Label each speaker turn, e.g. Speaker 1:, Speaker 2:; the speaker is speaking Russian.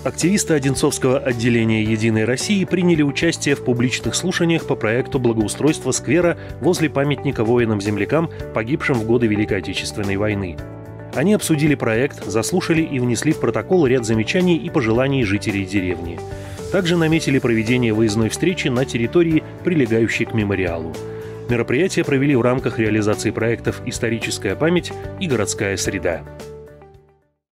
Speaker 1: Активисты Одинцовского отделения «Единой России» приняли участие в публичных слушаниях по проекту благоустройства сквера возле памятника воинам-землякам, погибшим в годы Великой Отечественной войны. Они обсудили проект, заслушали и внесли в протокол ряд замечаний и пожеланий жителей деревни. Также наметили проведение выездной встречи на территории, прилегающей к мемориалу. Мероприятие провели в рамках реализации проектов «Историческая память» и «Городская среда».